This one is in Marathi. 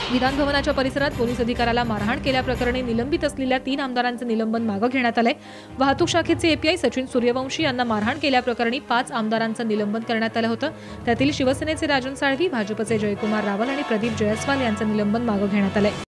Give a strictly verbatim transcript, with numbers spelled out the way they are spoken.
विधान भवनाच्या परिसरात पोलीस अधिकाऱ्याला मारहाण केल्याप्रकरणी निलंबित असलेल्या तीन आमदारांचे निलंबन मागे घेण्यात आले। वाहतूक शाखेचे एपीआय सचिन सूर्यवंशी यांना मारहाण केल्याप्रकरणी पाच आमदारांचं निलंबन करण्यात आलं होतं। त्यातील शिवसेनेचे राजन साळवी, भाजपचे जयकुमार, रावल आणि प्रदीप जयस्वाल यांचं निलंबन मागे घेण्यात आले।